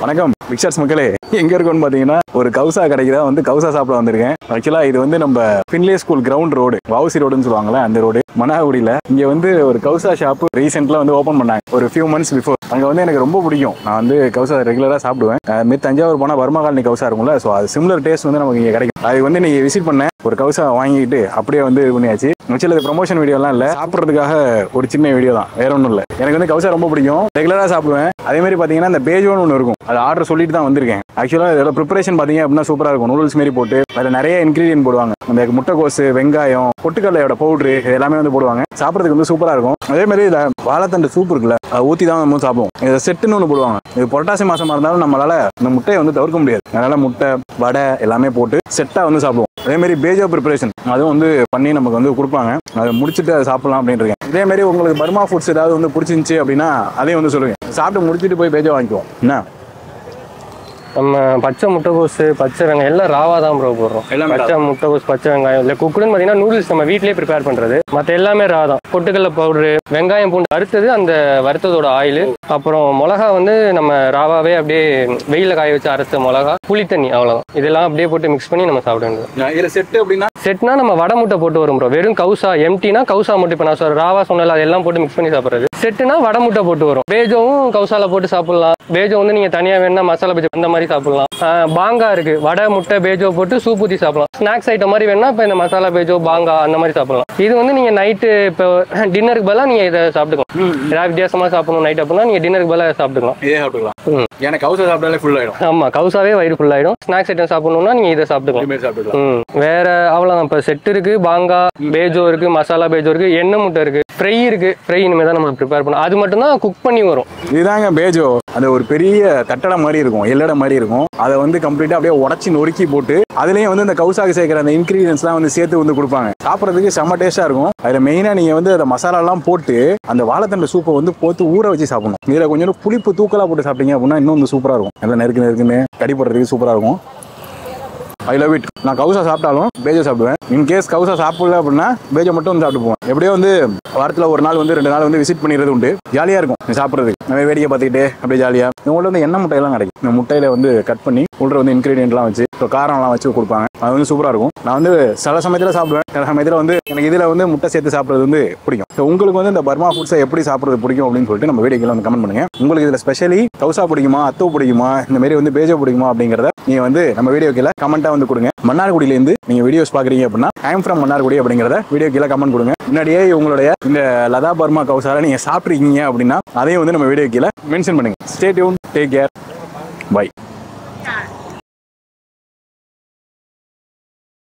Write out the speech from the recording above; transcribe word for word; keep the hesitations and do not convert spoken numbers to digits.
வணக்கம் பிக்சர்ஸ் மக்களே, எங்க இருக்குன்னு பாத்தீங்கன்னா ஒரு கவுசா கடைக்கு தான் வந்து கவுசா சாப்பிட வந்திருக்கேன். ஆக்சுவலா இது வந்து நம்ம Finlay school ground road, VOC ரோடுன்னு சொல்லுவாங்கல்ல, அந்த ரோடு மன்னார்குடியில. இங்க வந்து ஒரு கவுசா ஷாப் ரீசென்ட்ல வந்து ஓபன் பண்ணாங்க ஒரு ஃபியூ மந்த்ஸ் பிஃபோர். அங்க வந்து எனக்கு ரொம்ப பிடிக்கும். நான் வந்து கவுசா ரெகுலரா சாப்பிடுவேன். மே தஞ்சாவூர் போனா பர்மா காலனி கவுசா இருக்கும்ல, ஸோ அது சிமிலர் டேஸ்ட் வந்து நமக்கு இங்க கிடைக்கும். அது வந்து நீங்க விசிட் பண்ண ஒரு கவுசா வாங்கிட்டு அப்படியே வந்து இது பண்ணியாச்சு. ஆக்சுவலி இது ப்ரொமோஷன் வீடியோலாம் இல்ல, சாப்பிட்றதுக்காக ஒரு சின்ன வீடியோ தான், வேற ஒன்றும் இல்லை. எனக்கு வந்து கவுசா ரொம்ப பிடிக்கும், ரெகுலரா சாப்பிடுவேன். அதே மாதிரி பாத்தீங்கன்னா இந்த பேஜோன்னு ஒன்று இருக்கும், அது ஆர்டர் சொல்லிட்டு தான் வந்திருக்கேன். ஆக்சுவலா இதோட ப்ரிப்பரேஷன் பாத்தீங்க அப்படின்னா சூப்பரா இருக்கும். நூடுல்ஸ் மாரி போட்டு அதில் நிறைய இன்கிரீடியன்ட் போடுவாங்க. அந்த முட்டைக்கோசு, வெங்காயம், பொட்டுக்கடலையோட பவுடரு எல்லாமே வந்து போடுவாங்க. சாப்பிட்றதுக்கு வந்து சூப்பரா இருக்கும். அதே மாதிரி இதில் வாழைத்தண்டு சூப் இருக்குல்ல, அதை ஊற்றி தான் நம்ம சாப்பிடுவோம். இதை செட்டுன்னு ஒன்று போடுவாங்க. இது புரட்டாசி மாசமா இருந்தாலும் நம்மளால இந்த முட்டையை வந்து தவிர்க்க முடியாது. அதனால முட்டை, வடை எல்லாமே போட்டு செட்டா வந்து சாப்பிடுவோம். அதே மாதிரி பேஜோ ப்ரிப்பரேஷன் அதுவும் வந்து பண்ணி நமக்கு வந்து கொடுப்பாங்க. அதை முடிச்சுட்டு அதை சாப்பிடலாம் அப்படின்னு இருக்கேன். இதே மாதிரி உங்களுக்கு பர்மா ஃபுட்ஸ் ஏதாவது வந்து பிடிச்சிருந்துச்சு அப்படின்னா அதையும் வந்து சொல்லுங்க. சாப்பிட்டு முடிச்சுட்டு போய் பேஜோ வாங்கிக்குவோம். என்ன நம்ம பச்சை முட்டைகோசு, பச்சை வெங்காயம் எல்லாம் ராவா தான் ப்ரோ போடுறோம். பச்சை முட்டைகோஸ், பச்சை வெங்காயம் இல்லை குக்குடுன்னு பார்த்தீங்கன்னா நூடுல்ஸ் நம்ம வீட்டிலேயே ப்ரிப்பேர் பண்ணுறது. மற்ற எல்லாமே ரா தான். பொட்டுக்கடலை பவுடரு, வெங்காயம், பூண்டு அறுத்தது, அந்த வறுத்ததோட ஆயில், அப்புறம் மிளகா வந்து நம்ம ராவாவே அப்படியே வெயிலில் காய வச்சு அரைச்ச மிளகா, புளி தண்ணி, அவ்வளோதான். இதெல்லாம் அப்படியே போட்டு மிக்ஸ் பண்ணி நம்ம சாப்பிட வேண்டியது. இதில் செட்டு அப்படின்னா செட்னா நம்ம வடை முட்டை போட்டு வரும் ப்ரோ. வெறும் கவுசா எம்டினா கவுசா முட்டை. இப்போ நான் சொல்ற ராவா சொன்னால அதெல்லாம் போட்டு மிக்ஸ் பண்ணி சாப்பிட்றது. செட்டுனா வடை முட்டை போட்டு வரும். பேஜோவும் கவுசால போட்டு சாப்பிடலாம். பேஜோ வந்து நீங்க தனியா வேணா மசாலா பஜ்ஜி அந்த மாதிரி சாப்பிடலாம். பாங்கா இருக்கு, வடை முட்டை பேஜோ போட்டு சூப் ஊற்றி சாப்பிடலாம். ஸ்நாக்ஸ் ஐட்டம் மாதிரி வேணா இப்போ இந்த மசாலா பேஜோ, பாங்கா அந்த மாதிரி சாப்பிடலாம். இது வந்து நீங்க நைட்டு இப்போ டின்னருக்கு பதிலாக நீங்க இதை சாப்பிட்டுக்கலாம். ஏதாவது வித்தியாசமா சாப்பிடணும் நைட் அப்படின்னா நீங்க டின்னருக்கு பதிலாக சாப்பிட்டுக்கலாம். இதே சாப்பிட்டுக்கலாம். எனக்கு கவுசா சாப்பிட்டாலே ஃபுல் ஆயிடும். ஆமா, கவுசாவே வயிறு ஃபுல் ஆயிடும். ஸ்நாக்ஸ் ஐட்டம் சாப்பிடணும்னா நீங்க இதை சாப்பிட்டுக்கலாம். வேற அவ்வளவுதான். இப்போ செட் இருக்கு, பாங்கா பேஜோ இருக்கு, மசாலா பேஜோ இருக்கு, எண்ணெய் முட்டை இருக்கு, ஃப்ரை இருக்கு. ஃப்ரை இனிமேல் தான் நம்ம ப்ரிப்பேர் பண்ணணும். அது மட்டும் தான் குக் பண்ணி வரும். இதுதாங்க பேஜோ. அது ஒரு பெரிய கட்டடம் மாதிரி இருக்கும், எல்லடை மாதிரி இருக்கும். அதை வந்து கம்ப்ளீட்டா அப்படியே உடச்சி நொறுக்கி போட்டு அதுலயும் வந்து இந்த கவுசாக்கு சேர்க்கிற அந்த இன்கிரீடியன்ஸ்லாம் வந்து சேர்த்து வந்து கொடுப்பாங்க. சாப்பிட்றதுக்கு செம்ம டேஸ்டா இருக்கும். அதுல மெயினா நீங்க வந்து அந்த மசாலா எல்லாம் போட்டு அந்த வாழைத்தண்டு சூப்பை வந்து போட்டு ஊற வச்சு சாப்பிடணும். இதுல கொஞ்சம் புளிப்பு தூக்கலா போட்டு சாப்பிட்டீங்க அப்படின்னா இன்னும் வந்து சூப்பரா இருக்கும். நல்லா நெருக்கு நெருக்குன்னு கடிப்படுறதுக்கு சூப்பரா இருக்கும். I love it. நான் கவுசா சாப்பிட்டாலும் பேஜோ சாப்பிடுவேன். இன்கேஸ் கவுசா சாப்பிடல அப்படின்னா பேஜோ மட்டும் வந்து சாப்பிட்டு போவேன். எப்படியோ வந்து வாரத்தில் ஒரு நாள் வந்து ரெண்டு நாள் வந்து விசிட் பண்ணிடுறது உண்டு. ஜாலியாக இருக்கும் சாப்பிட்றதுக்கு. நம்ம வேடிக்கை பார்த்துக்கிட்டு அப்படியே ஜாலியாக. இவங்கள்ட்ட வந்து எண்ணெய் முட்டையெல்லாம் கிடைக்கும். இந்த முட்டையில வந்து கட் பண்ணி உள்ள வந்து இன்கிரீடியன்ட்லாம் வச்சு இப்போ காரம்லாம் வச்சு கொடுப்பாங்க. அது வந்து சூப்பராக இருக்கும். நான் வந்து சில சமயத்தில் சாப்பிடுவேன், சில சமயத்தில் வந்து எனக்கு இதில் வந்து முட்டை சேர்த்து சாப்பிட்றது வந்து பிடிக்கும். ஸோ உங்களுக்கு வந்து இந்த பர்மா ஃபுட்ஸை எப்படி சாப்பிட்றது பிடிக்கும் அப்படின்னு சொல்லிட்டு நம்ம வீடியோக்கில் வந்து கமெண்ட் பண்ணுங்க. உங்களுக்கு இதில் ஸ்பெஷலி கவுசா பிடிக்குமா, அத்தோ பிடிக்குமா, இந்த மாதிரி வந்து பேஜோ பிடிக்குமா அப்படிங்கிறத நீங்க வந்து நம்ம வீடியோ கீழே கமெண்டா வந்து கொடுங்க. மன்னார்குடியிலேருந்து நீங்க வீடியோஸ் பாக்குறீங்க அப்படின்னா ஐம் ஃப்ரம் மன்னார்குடி அப்படிங்கிறத வீடியோ கீழே கமெண்ட் கொடுங்க. முன்னாடியே உங்களுடைய இந்த லதா பர்மா கவுசால நீங்க சாப்பிட்ருக்கீங்க அப்படின்னா அதையும் வந்து நம்ம வீடியோ கீழே மென்ஷன் பண்ணுங்க. Stay tune, take care, by.